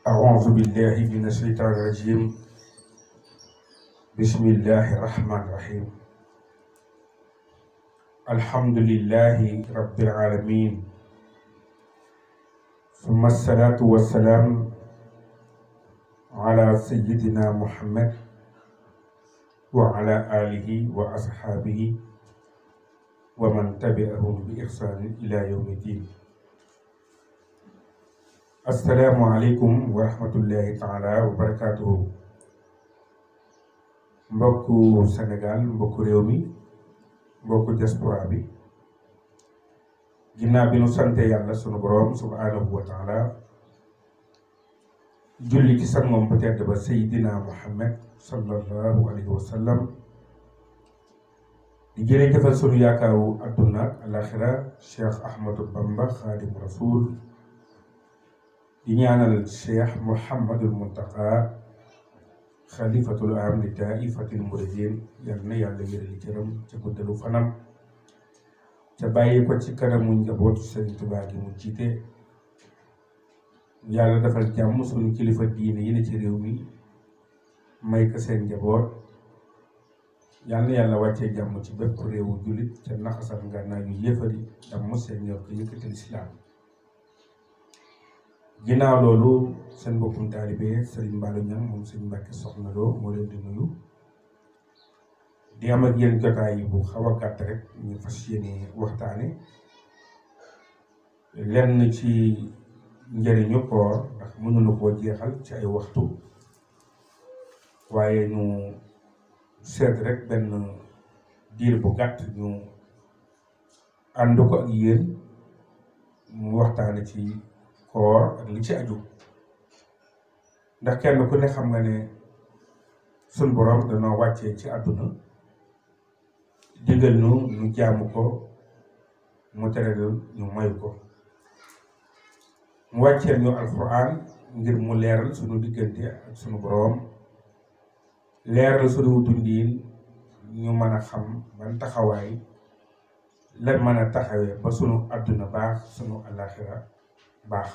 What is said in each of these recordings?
أعوذ بالله من الشيطان الرجيم. بسم الله الرحمن الرحيم. الحمد لله رب العالمين، ثم الصلاة والسلام على سيدنا محمد وعلى آله وأصحابه ومن تبعهم بإحسان إلى يوم الدين. السلام عليكم ورحمة الله تعالى وبركاته. mbokku Sénégal, mbokku réew mi, mbokku diaspora bi, ginnaaw bi nu sante yàlla sunu boroom subhanahu wa taala, julli ci sangam bu tedd ba Seydina Muhammad sallallahu alayhi wa sallam, di jërëjëfal sunu yaakaaru adduna ak alaxira Cheikh Ahmadou Bamba Xaadim Rasul, di ñaanal Cheikh Mouhamadul Muntaqa xalifatul am li taifatil muridin, yal na yàlla wérali cëram ca guddalu fanam ca bàyyi ko ci kanamu njabootu Sëriñ Tuubaa gi mu jiite. yàlla defal jàmm suñu kilifa diine yi ne ci réew mi, may ko seen njaboot. yal na yàlla wàccee jàmm ci bépp réewu jullit ca naxasal ngànnaay yu yéefari damm seen yor ko yëkkati lislaam. ginnaaw loolu seen mbokkum taalibe Serigne Mballo Niang moom Serigne Mbacke Soxna Lo moo leen di nuyu, di am ak yéen jotaay bu xaw a gàtt rek. ñu fas yéene waxtaane lenn ci njëriñu koor, ndax mënuñu koo jeexal ci ay waxtu, waaye ñu seet rek benn diir bu gàtt ñu ànd ko ak yéen mu waxtaane ci koor ak li ci aju. ndax kenn ku ne xam nga ne sun borom danoo wàccee ci àdduna, digal ñu jaamu ko, mu tere ñu moy ko. mu wàcceel ñu alquran ngir mu leeral sunu diggante ak sunu borom, leeral sunu dundiin, ñu mën a xam ban taxawaay lan mën a taxawee ba sunu àdduna baax, sunu alaxira baax.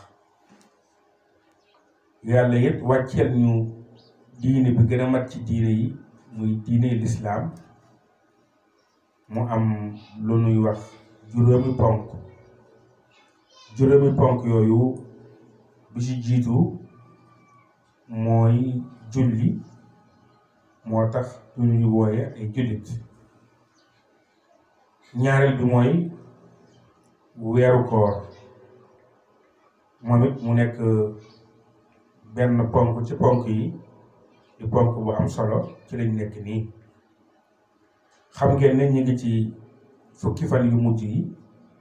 yàlla it wàcceel ñu diine bi gën a mat ci diine yi, muy diine lislaam. mu am lu nuy wax juróomi ponk. juróomi ponk yooyu bi ci jiitu mooy julli, moo tax ñu ñu wooye ay jullit. ñaareel bi mooy weeru koor, moom it mu nekk benn ponk ci ponk yi, di ponk bu am solo. ci lañ nekk nii. xam ngeen ne ñu ngi ci fukki fan yu mujj yi.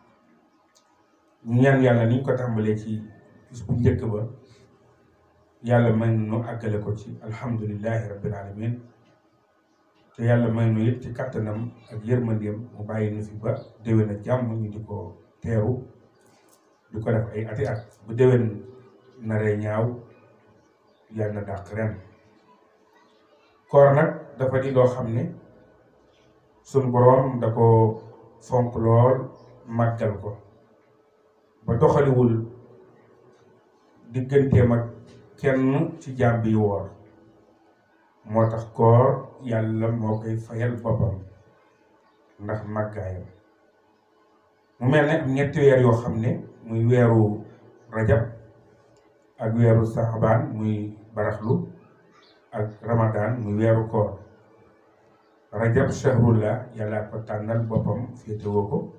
ñu ñaan yàlla niñ ko tàmbalee ci bis bu njëkk ba, yàlla may nu àggale ko ci alhamdulillahi rabbil alamin. te yàlla may nu it ci kattanam ak yërmandeem mu bàyyi nu fi ba déwén a jàmm ñu di ko teeru, di ko def ay ati at. bu déwén naree ñaaw, yàlla na dàq ren. koor nag dafa di loo xam ne sunu boroom da ko fonk lool, màggal ko ba doxaliwul digganteem ak kenn ci jaam bi woor. moo tax koor yàlla moo koy fayal boppam ndax màggaayam. mu mel ne am ñetti weer yoo xam ne muy weeru rajab ak weeru saxbaan muy baraxlu, ak ramadan muy weeru koor. rajab shahrullah, yàlla ko tànnal boppam féetewoo ko.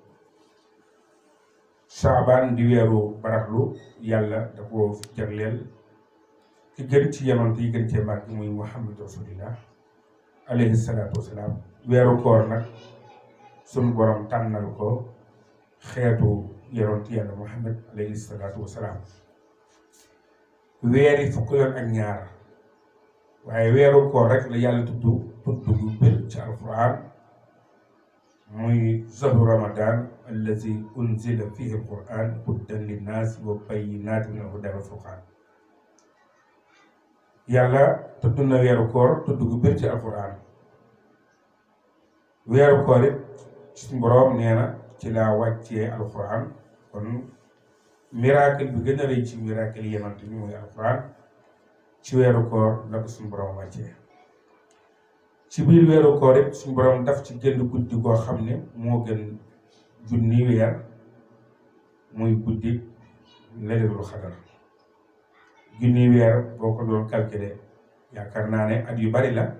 saxbaan di weeru baraxlu, yàlla da ko jagleel ki gën ci yonent yi gën cee màgg muy muhammad rasulillah alayhi salaatu wasalaam. weeru koor nag sunu borom tànnal ko xeetu yonent yàlla muhammad alayhi salaatu wasalaam. weeri fukk yoon ak ñaar, waaye weeru koor rek la yàlla tudd gu bir ci alquran, muy zahru ramadan allazi unzila fihi alquran hudan linnaasi wa bayyinatin minal huda wal furqan. yàlla tudd na weeru koor tudd gu bir ci alquran. weeru koor it suñu boroom nee na ci laa wàccee alquran. kon miracle bi gën a rëy ci miracle yonent bi mooy alquran, ci weeru koor la ko suñu borom wàccee ci biir weeru koor it suñu borom daf ci génn guddi goo xam ne moo gën junni weer muy guddi laylatul xadar junni weer boo ko doon calculer yaakaar naa ne at yu bari la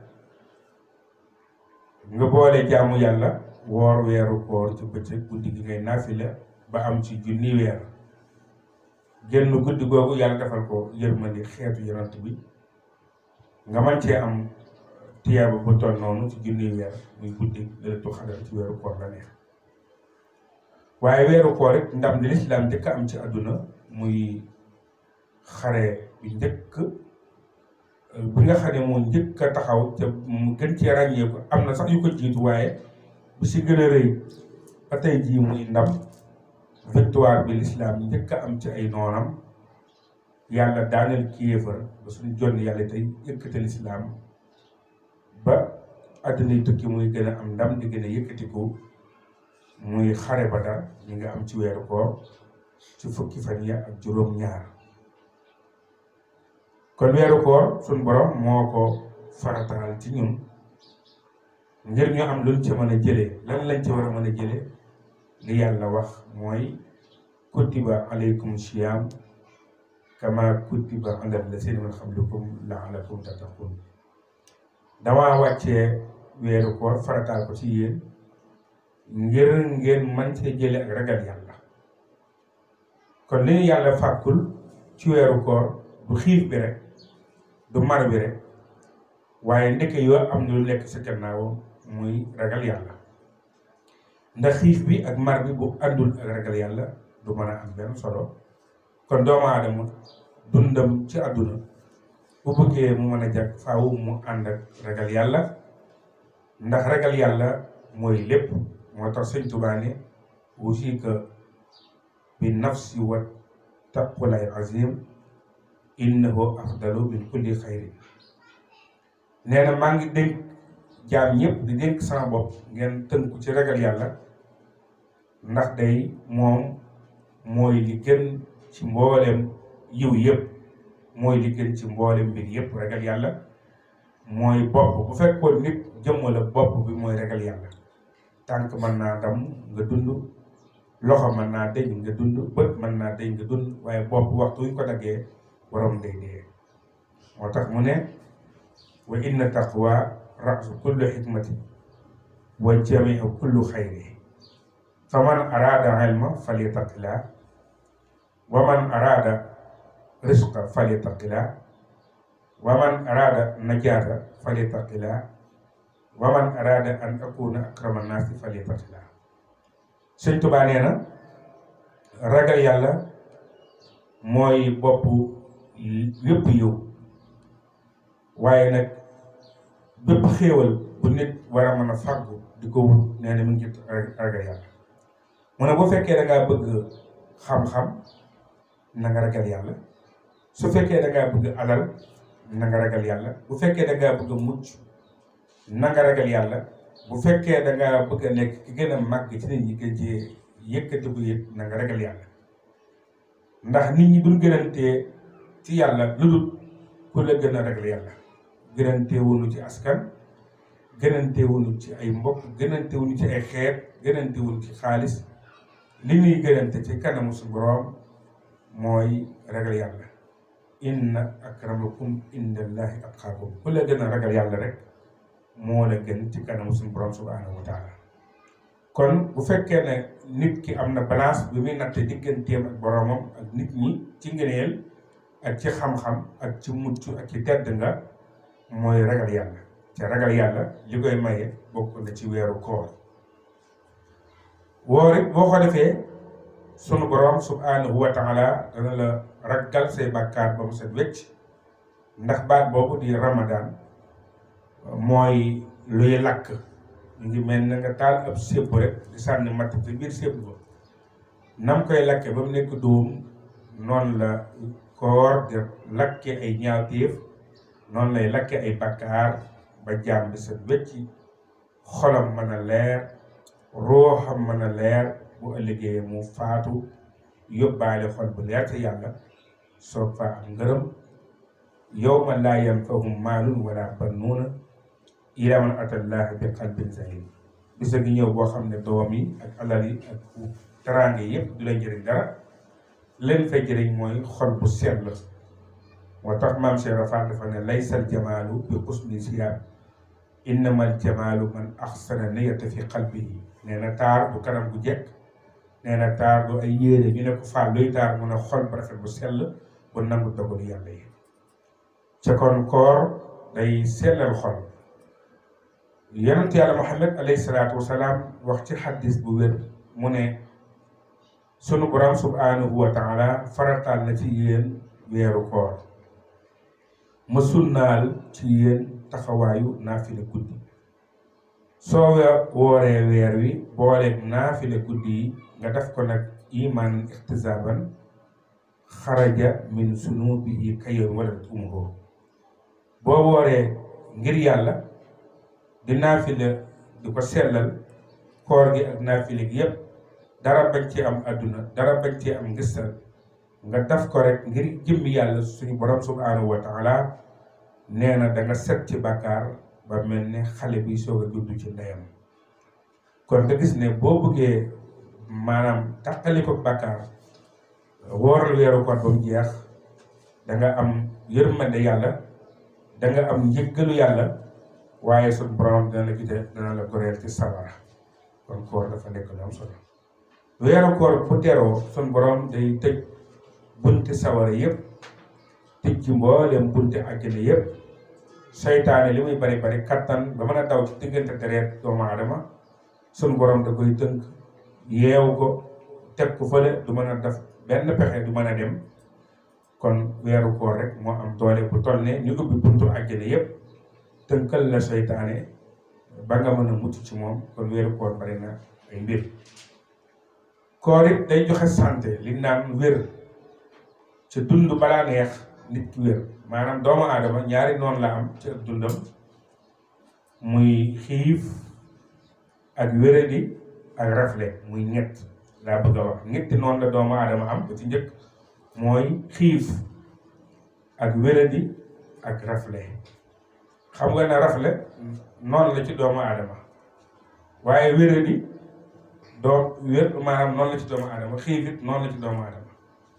nga boole jaamu yàlla woor weeru koor ci bëccëg guddi gi ngay naafila ba am ci junni weer génn guddi googu yàlla defal ko yërmandi xeetu yonent bi nga mën cee am tiyaaba bu toll noonu ci junni weer muy guddi laylatul xadar ci weeru koor la neex waaye weeru koor it ndam li lislaam njëkk am ci àdduna muy xare bi njëkk bi nga xam ne moo njëkk a taxaw te mu gën cee ràññeeku am na sax yu ko jiitu waaye bi si gën a rëy ba tey jii muy ndam victoire bi lislaam njëkk a am ci ay noonam yàlla daaneel kéefër ba suñu jonn yàlla tey yëkkate lislaam ba àdduna yi tukki muy gën a am ndam di gën a yëkkatiku muy xare Badar ñi nga am ci weeru koor ci fukki fan ya ak juróom-ñaar kon weeru koor suñ borom moo ko farataal ci ñun ngir ñu am luñ ci mën a jëlee lan lañ ci war a mën a jëlee li yàlla wax mooy kutiba alaykum siyam kama kutiba ala lasina min qablikum laalakum tattaqun damaa wàccee weeru koor farataal ko ci yéen ngir ngeen man cee jële ak ragal yàlla kon li ñu yàlla fàkkul ci weeru koor du xiif bi rek du mar bi rek waaye ndeke yoo am na lu lekk sa gannaaw muy ragal yàlla ndax xiif bi ak mar bi bu àndul ak ragal yàlla du mën a am benn solo kon doomu aadama dundam ci àdduna bu bëggee mu mën a jag faaw mu ànd ak ragal yàlla ndax ragal yàlla mooy lépp moo tax sëñ Tuubaa ne usika bi nafsi wa taqwalay azim innahu afdalu min kulli xayrin nee na maa ngi dénk jaam ñëpp di dénk sama bopp ngeen tënku ci ragal yàlla ndax day moom mooy li gën ci mboolem yiw yëpp mooy li gën ci mboolem mbir yëpp ragal yàlla mooy bopp bu fekkoon nit jëmm la bopp bi mooy ragal yàlla tànk mën naa dam nga dund loxo mën naa deñ nga dund bët mën naa deñ nga dund waaye bopp waxtu wi ko daggee borom day dee moo tax mu ne wa inna taqwa rasu kullu xikmati wa jamiu kullu xayri fa man arada ilma falyattaqillah wa man arada risqa falyattaqillah wa man arada najaata falyattaqillah wa man arada an akuna akrama naasi falyattaqillah Sëñ Tuubaa nee na ragal yàlla mooy boppu yépp yiw waaye nag bépp xéewal bu nit war a mën a fàggu di ko wut nee na mu ngi ci ragal yàlla mu ne bu fekkee da ngaa bëgg xam-xam na nga ragal yàlla su fekkee da ngaa bëgg alal na nga ragal yàlla bu fekkee da ngaa bëgg mucc na nga ragal yàlla bu fekkee da ngaa bëgg a nekk ki gën a màgg ci nit ñi gën ci yëkkati bu yëg na nga ragal yàlla ndax nit ñi duñ gënantee ci yàlla lu dul ku la gën a ragal yàlla gënantee wuñu ci askan gënantee wuñu ci ay mbokk gënantee wuñu ci ay xeet gënantee wuñu ci xaalis li ñuy gënante ci kanamu su borom mooy ragal yàlla inna akramakum indallahi atqaakum ku la gën a ragal yàlla rek moo la gën ci kanamu suñu borom subhanahu wa taala kon bu fekkee ne nit ki am na balance bi muy natte digganteem ak boromam ak nit ñi ci ngëneel ak ci xam-xam ak ci mucc ak ci tedd nga mooy ragal yàlla te ragal yàlla li koy maye bokk na ci weeru koor woor it boo ko defee sunu borom subhanahu wa taala dana la raggal say bàkkaar ba mu set wecc ndax baat boobu di ramadan mooy luy lakk ñu ngi mel na nga taal ab sébb rek di sànni matt ci biir sébb ba nam koy lakke ba mu nekk dóom noonu la koor di lakke ay ñaawteef noonu lay lakke ay bàkkaar ba jaam bi set wecc xolam mën a leer ruuxam mën a leer bu ëllëgee mu faatu yóbbaale xol bu leer te yàlla soog fa am ngërëm yawma laa yanfa'u maalun wala banuuna illaa man ataa llaaha bi qalbin saliim. bisa ngi ñëw boo xam ne doom yi ak alal yi ak teraange yëpp du la jëriñ dara, leen fay jëriñ mooy xol bu sell. moo tax maam Cheikh Rafal dafa ne laysal jamaalu bi husni siyaab innamal jamaalu man ahsana niyyata fi qalbihi. nee na taar du kanam bu jekk, nee na taar du ay yére ñu ne ko faal luy taar mun a xol bu rafet bu sell bu nangu dogalu yàlla yi. ca kon koor day sellal xol. yonent yàlla Muhammad alayhi salaatu wasalaam wax ci xaddis bu wér mu ne sunu borom subhanahu wa taala farataal na ci yéen weeru koor, ma sunnaal ci yéen taxawaayu naafile guddi. soo wooree weer wi booleeg naafile guddi yi nga def ko nag iman ixtisaaban xaraja min sunubihi kayoon wala umuhu. boo wooree ngir yàlla di naafile di ko sellal koor gi ak naafile gi yépp dara bañ ci am adduna, dara bañ ci am ngistal, nga def ko rek ngir jëmmi yàlla suñu borom subhanahu wa taala, nee na da nga set ci bàkkaar ba mel ne xale bi soog a juddu ci ndeyam. kon nga gis ne boo bëggee maanaam taqali ko bàkkaar, wooral weeru koor ba mu jeex, da nga am yërmande yàlla, da nga am njëggalu yàlla, waaye suñu borom dana la gide dana la goreel ci sawara. kon koor dafa nekk lu am solo. weeru koor bu teroo suñu borom day tëj bunti sawara yépp, tëj ci mbooleem bunti àjjana yépp. seytaane li muy bari bari kattan ba mën a daw ci diggante deret doomu aadama, suñu borom da koy tënk yeew ko teg ko fële, du mën a def benn pexe, du mën a dem. kon weeru koor rek moo am doole bu toll ne ñu ubbi buntu àjjana yépp tënkal la seytaane ba nga mën a mucc ci moom. kon weeru koor bari na ay mbir. koor it day joxe santé, li naan wér. ci dund balaa neex nit ki wér. maanaam doomu aadama ñaari noonu la am ci ak dundam, muy xiif ak wéradi ak rafle. muy ñett laa bëgg a wax. ñetti noonu la doomu aadama am. ba ci njëkk mooy xiif ak wéradi ak rafle. xam nga ne rafle noonu la ci doomu aadama, waaye wéradi maanaam noonu la ci doomu aadama, xiif it noonu la ci doomu aadama.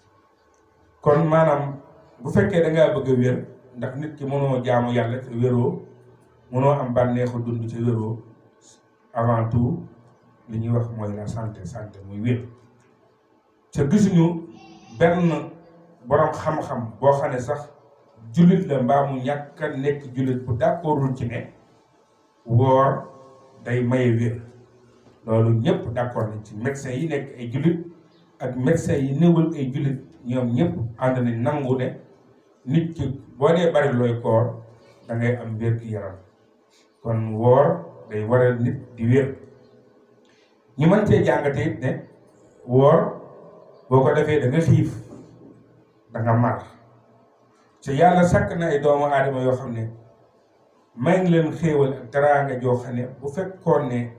kon maanaam bu fekkee da ngaa bëgg a wér, ndax nit ki mënoo jaamu yàlla te wéroo, mënoo am bànneexu dund te wéroo, avant tout li ñuy wax mooy la santé muy wér. te gisuñu benn borom xam-xam boo xam ne sax jullit la mbaa mu ñàkk a nekk jullit bu d'accordul ci ne woor day maye wér. loolu ñëpp d'accord nañ ci. médecin yi nekk ay jullit ak médecin yi néewal ay jullit, ñoom ñëpp ànd nañ nangu ne nit ki boo dee bari looy koor da ngay am wér gi yaram. kon woor day waral nit di wér. ñu mën cee jàngate it ne woor boo ko defee da nga xiif, da nga mar. te yàlla sàkk na ay doomu aadama yoo xam ne may ngi leen xéewal ak teraanga joo xam ne bu fekkoon ne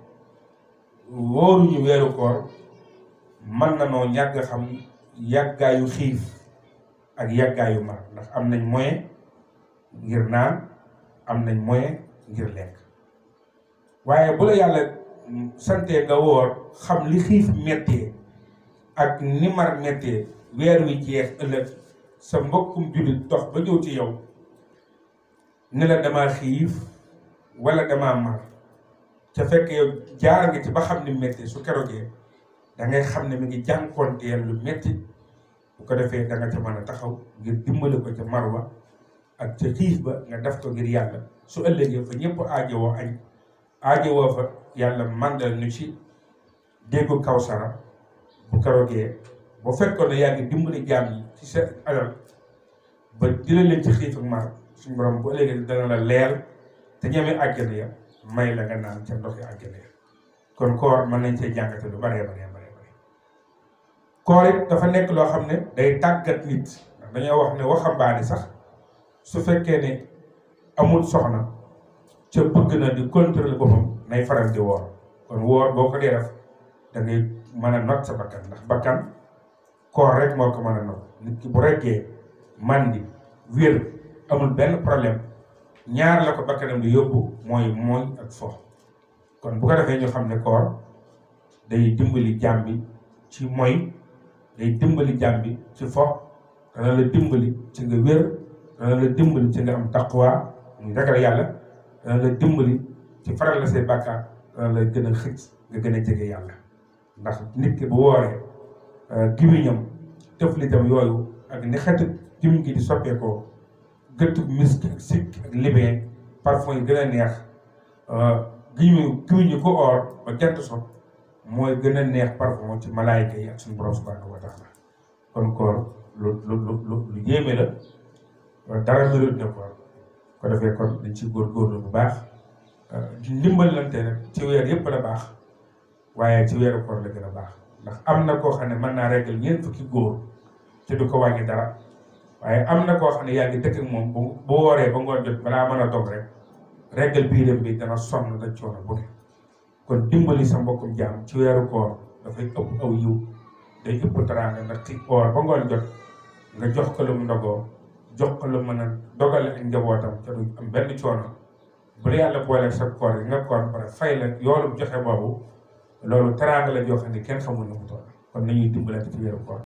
wóoruñu weeru koor mën na noo ñàgg xam yàggaayu xiif ak yàggaayu mar. ndax am nañ moyen ngir naan, am nañ moyen ngir lekk. waaye bu la yàlla santee nga woor, xam li xiif mettee ak ni mar mettee, weer wi jeex ëllëg sa mbokkum jullit dox ba ñëw ci yow ne la damaa xiif wala damaa mar, ca fekk yow jaar nga ci ba xam ni mettee, su kerogee da ngay xam ne mi ngi jànkoonteel lu metti. bu ko defee da nga ca mën a taxaw ngir dimbali ko ca marwa ak ca xiif ba, nga def ko ngir yàlla. su ëllëgee fa ñëpp aajowoo añ, aajowoo fa yàlla màndal ñu ci déggu kawsara. bu keroogee bu fekkoon ne yaa ngi dimbali jaam yi ci sa alal ba dina leen ci xiif ak mar, suñu borom bu ëllëgee dana la leer te ñeme àjjana ya may la nga naan ca ndoxi àjjana ya. kon koor mën nañ cee jàngate lu baree bare. koor it dafa nekk loo xam ne day tàggat nit. ndax dañoo wax ne waxambaane sax su fekkee ne amul soxna ca bëgg na di contrôler boppam nay faral di woor. kon woor boo ko dee def da ngay mën a not sa bakkan, ndax bakkan koor rek moo ko mën a not. nit ki bu reggee mandi wér amul benn problème ñaar la ko bakkanam di yóbbu mooy ak fo kon bu ko defee ñu xam ne koor day dimbali jaam bi ci mooy day dimbali jaam bi ci fo dana la dimbali ci nga wér dana la dimbali ci nga am taqwa muy ragal yàlla dana la dimbali ci faral la say bàkkaar dana la gën a xëcc nga gën a jege yàlla ndax nit ki bu wooree gimiñam tëflitam yooyu ak ni xetu gimiñ gi di soppeekoo gëttu misk ak sikk ak libee parfum yi gën a neex gimiñu ko oor ba jant so mooy gën a neex parfum ci malaayika yi ak suñu borom subhanahu wa taala kon koor lu yéeme la dara melut ne koor ko defee kon dañ ci góorgóorlu bu baax ndimbalante nag ci weer yëpp la baax waaye ci weeru koor la gën a baax ndax am na koo xam ne mën naa reggal ñeent fukki góor te du ko wàññi dara waaye am na koo xam ne yaa ngi dëkk ak moom bu wooree ba ngoon jot balaa mën a dog rek reggal biiram bi dana sonn da coono bu ne kon dimbali sa mbokkum jaam ci weeru koor dafay ëpp aw yiw day ëpp teraanga ndax ci koor ba ngoon jot nga jox ko lu mu ndogoo jox ko lu mën a dogale ak njabootam te du am benn coono bu la yàlla booleeg sa koor yi nga koor pare fay la yoolu joxe boobu loolu teraanga la joo xam ne kenn xamul na mu toll kon nañuy dimbalante ci weeru koor